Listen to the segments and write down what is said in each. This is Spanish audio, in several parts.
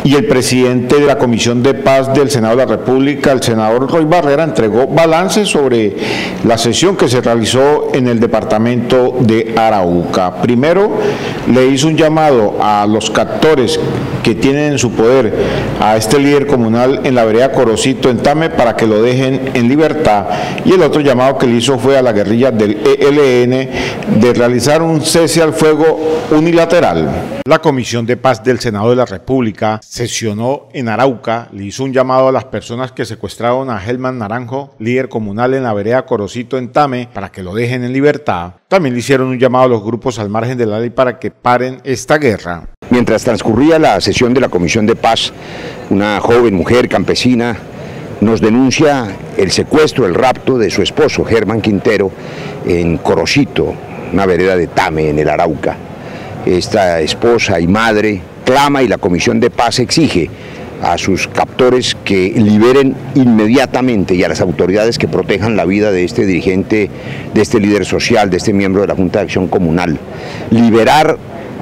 Y el presidente de la Comisión de Paz del Senado de la República, el senador Roy Barrera, entregó balance sobre la sesión que se realizó en el departamento de Arauca. Primero, le hizo un llamado a los captores que tienen en su poder a este líder comunal en la vereda Corocito, en Tame, para que lo dejen en libertad. Y el otro llamado que le hizo fue a la guerrilla del ELN de realizar un cese al fuego unilateral. La Comisión de Paz del Senado de la República sesionó en Arauca, le hizo un llamado a las personas que secuestraron a Helman Naranjo, líder comunal en la vereda Corocito, en Tame, para que lo dejen en libertad. También le hicieron un llamado a los grupos al margen de la ley para que paren esta guerra. Mientras transcurría la sesión de la Comisión de Paz, una joven mujer campesina nos denuncia el secuestro, el rapto de su esposo, Germán Quintero, en Corocito, una vereda de Tame, en el Arauca. Esta esposa y madre clama y la Comisión de Paz exige a sus captores que liberen inmediatamente y a las autoridades que protejan la vida de este dirigente, de este líder social, de este miembro de la Junta de Acción Comunal. Liberar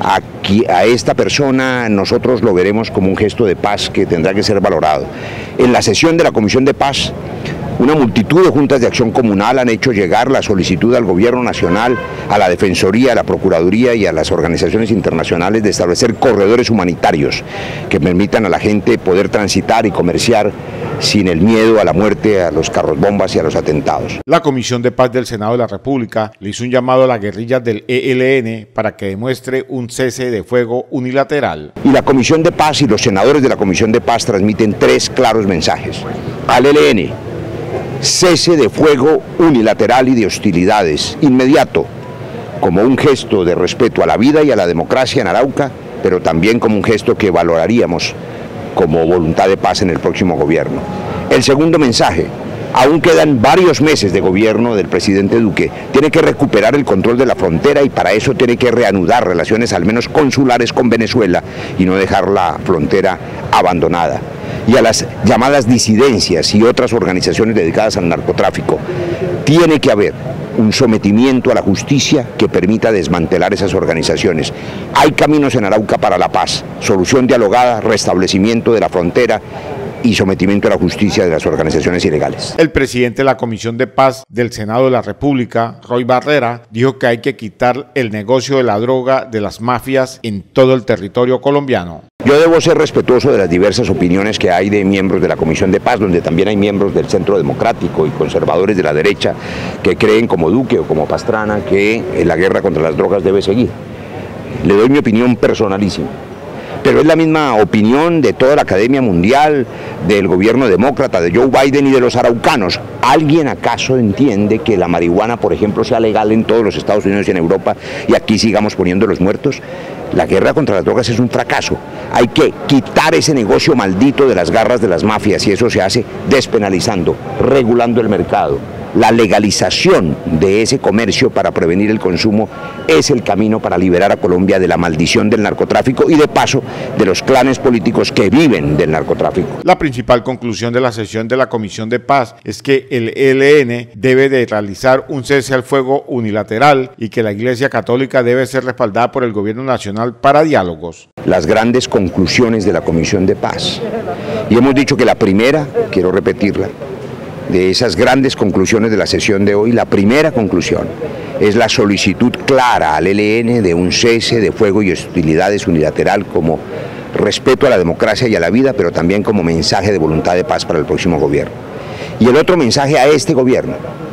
a esta persona nosotros lo veremos como un gesto de paz que tendrá que ser valorado. En la sesión de la Comisión de Paz, una multitud de juntas de acción comunal han hecho llegar la solicitud al Gobierno Nacional, a la Defensoría, a la Procuraduría y a las organizaciones internacionales de establecer corredores humanitarios que permitan a la gente poder transitar y comerciar sin el miedo a la muerte, a los carros bombas y a los atentados. La Comisión de Paz del Senado de la República le hizo un llamado a la guerrilla del ELN para que demuestre un cese de fuego unilateral. Y la Comisión de Paz y los senadores de la Comisión de Paz transmiten tres claros mensajes. Al ELN: cese de fuego unilateral y de hostilidades, inmediato, como un gesto de respeto a la vida y a la democracia en Arauca, pero también como un gesto que valoraríamos como voluntad de paz en el próximo gobierno. El segundo mensaje: aún quedan varios meses de gobierno del presidente Duque, tiene que recuperar el control de la frontera y para eso tiene que reanudar relaciones al menos consulares con Venezuela y no dejar la frontera abandonada. Y a las llamadas disidencias y otras organizaciones dedicadas al narcotráfico, tiene que haber un sometimiento a la justicia que permita desmantelar esas organizaciones. Hay caminos en Arauca para la paz: solución dialogada, restablecimiento de la frontera y sometimiento a la justicia de las organizaciones ilegales. El presidente de la Comisión de Paz del Senado de la República, Roy Barrera, dijo que hay que quitar el negocio de la droga de las mafias en todo el territorio colombiano. Yo debo ser respetuoso de las diversas opiniones que hay de miembros de la Comisión de Paz, donde también hay miembros del Centro Democrático y conservadores de la derecha que creen, como Duque o como Pastrana, que la guerra contra las drogas debe seguir. Le doy mi opinión personalísima, pero es la misma opinión de toda la Academia Mundial, del gobierno demócrata, de Joe Biden y de los araucanos. ¿Alguien acaso entiende que la marihuana, por ejemplo, sea legal en todos los Estados Unidos y en Europa y aquí sigamos poniendo los muertos? La guerra contra las drogas es un fracaso. Hay que quitar ese negocio maldito de las garras de las mafias y eso se hace despenalizando, regulando el mercado. La legalización de ese comercio para prevenir el consumo es el camino para liberar a Colombia de la maldición del narcotráfico y de paso de los clanes políticos que viven del narcotráfico. La principal conclusión de la sesión de la Comisión de Paz es que el ELN debe de realizar un cese al fuego unilateral y que la Iglesia Católica debe ser respaldada por el Gobierno Nacional para diálogos. Las grandes conclusiones de la Comisión de Paz. Y hemos dicho que la primera, quiero repetirla, de esas grandes conclusiones de la sesión de hoy, la primera conclusión es la solicitud clara al ELN de un cese de fuego y hostilidades unilateral como respeto a la democracia y a la vida, pero también como mensaje de voluntad de paz para el próximo gobierno. Y el otro mensaje a este gobierno: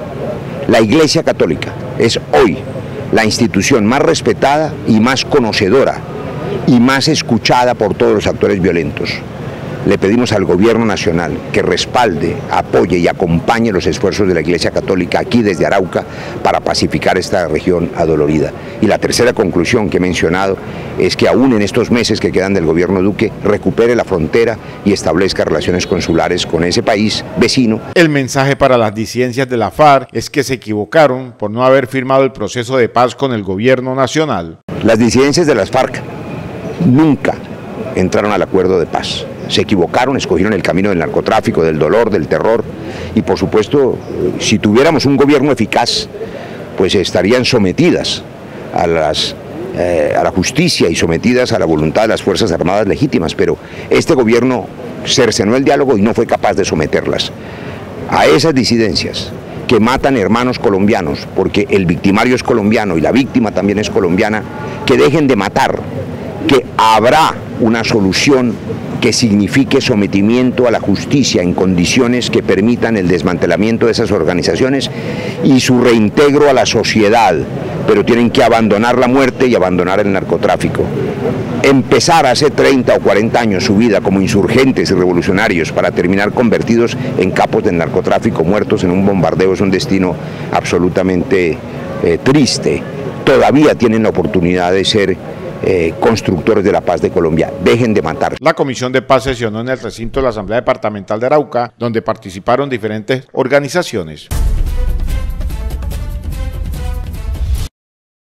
la Iglesia Católica es hoy la institución más respetada y más conocedora y más escuchada por todos los actores violentos. Le pedimos al Gobierno Nacional que respalde, apoye y acompañe los esfuerzos de la Iglesia Católica aquí desde Arauca para pacificar esta región adolorida. Y la tercera conclusión que he mencionado es que aún en estos meses que quedan del gobierno Duque, recupere la frontera y establezca relaciones consulares con ese país vecino. El mensaje para las disidencias de la FARC es que se equivocaron por no haber firmado el proceso de paz con el Gobierno Nacional. Las disidencias de las FARC nunca entraron al acuerdo de paz. Se equivocaron, escogieron el camino del narcotráfico, del dolor, del terror y por supuesto, si tuviéramos un gobierno eficaz, pues estarían sometidas a las a la justicia y sometidas a la voluntad de las Fuerzas Armadas legítimas, pero este gobierno cercenó el diálogo y no fue capaz de someterlas. A esas disidencias que matan hermanos colombianos, porque el victimario es colombiano y la víctima también es colombiana, que dejen de matar, que habrá una solución que signifique sometimiento a la justicia en condiciones que permitan el desmantelamiento de esas organizaciones y su reintegro a la sociedad, pero tienen que abandonar la muerte y abandonar el narcotráfico. Empezar hace 30 o 40 años su vida como insurgentes y revolucionarios para terminar convertidos en capos del narcotráfico, muertos en un bombardeo, es un destino absolutamente triste. Todavía tienen la oportunidad de ser constructores de la paz de Colombia. Dejen de matar. La Comisión de Paz sesionó en el recinto de la Asamblea Departamental de Arauca, donde participaron diferentes organizaciones.